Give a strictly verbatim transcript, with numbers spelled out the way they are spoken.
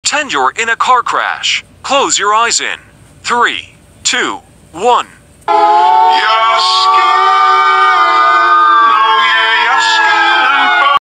Pretend you're in a car crash. Close your eyes in. Three, two, one. Yes.